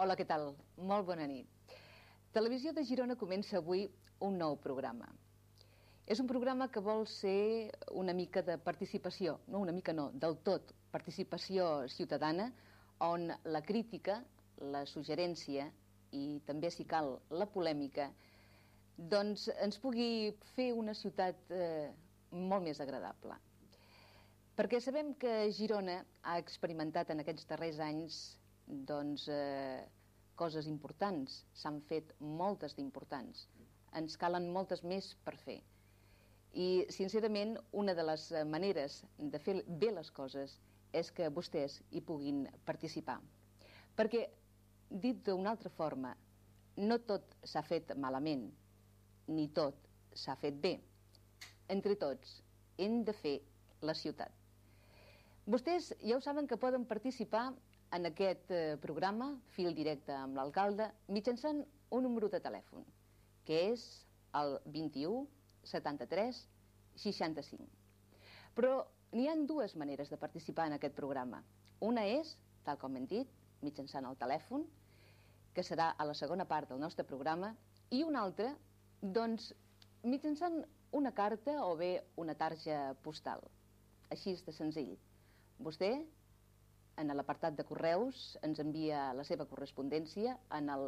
Hola, què tal? Molt bona nit. Televisió de Girona comença avui un nou programa. És un programa que vol ser una mica de participació, no una mica no, del tot, participació ciutadana, on la crítica, la suggerència i també, si cal, la polèmica, doncs ens pugui fer una ciutat molt més agradable. Perquè sabem que Girona ha experimentat en aquests darrers anys doncs, coses importants, s'han fet moltes d'importants, ens calen moltes més per fer. I, sincerament, una de les maneres de fer bé les coses és que vostès hi puguin participar. Perquè, dit d'una altra forma, no tot s'ha fet malament, ni tot s'ha fet bé. Entre tots, hem de fer la ciutat. Vostès ja ho saben que poden participar en aquest programa, Fil Directe amb l'alcalde, mitjançant un número de telèfon, que és el 21 73 65. Però n'hi ha dues maneres de participar en aquest programa. Una és, tal com hem dit, mitjançant el telèfon, que serà a la segona part del nostre programa, i una altra, doncs, mitjançant una carta o bé una tarja postal. Així és de senzill. Vostè, en l'apartat de correus, ens envia la seva correspondència en el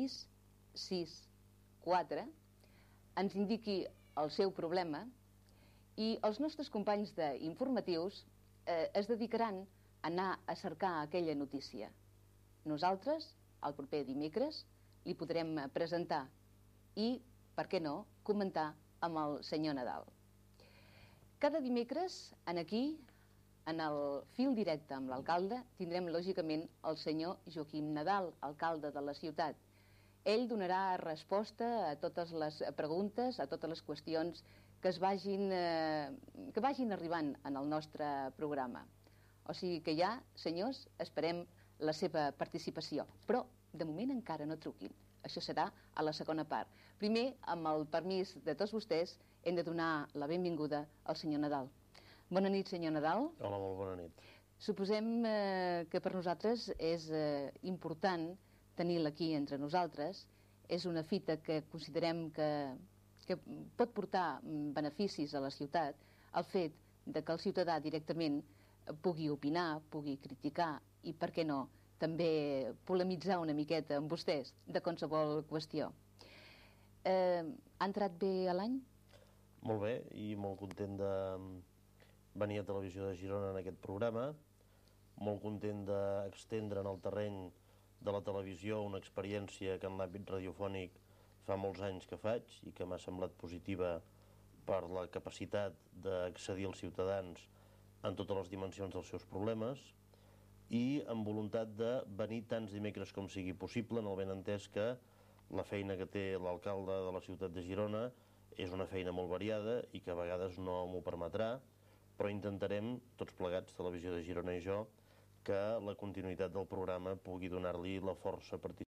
664, ens indiqui el seu problema i els nostres companys d'informatius es dedicaran a anar a cercar aquella notícia. Nosaltres, el proper dimecres, li podrem presentar i, per què no, comentar amb el senyor Nadal. Cada dimecres, aquí, en el Fil Directe amb l'alcalde, tindrem lògicament el senyor Joaquim Nadal, alcalde de la ciutat. Ell donarà resposta a totes les preguntes, a totes les qüestions que vagin arribant en el nostre programa. O sigui que ja, senyors, esperem la seva participació. Però, de moment, encara no truquin. Això serà a la segona part. Primer, amb el permís de tots vostès, hem de donar la benvinguda al senyor Nadal. Bona nit, senyor Nadal. Hola, molt bona nit. Suposem que per nosaltres és important tenir-la aquí entre nosaltres. És una fita que considerem que pot portar beneficis a la ciutat, el fet de que el ciutadà directament pugui opinar, pugui criticar i, per què no, també polemitzar una miqueta amb vostès de qualsevol qüestió. Ha entrat bé a l'any? Molt bé, i molt content de venir a Televisió de Girona en aquest programa, molt content d'extendre en el terreny de la televisió una experiència que en l'àmbit radiofònic fa molts anys que faig i que m'ha semblat positiva per la capacitat d'accedir als ciutadans en totes les dimensions dels seus problemes i amb voluntat de venir tants dimecres com sigui possible, en el benentès que la feina que té l'alcalde de la ciutat de Girona és una feina molt variada i que a vegades no m'ho permetrà, però intentarem, tots plegats, Televisió de Girona i jo, que la continuïtat del programa pugui donar-li la força participativa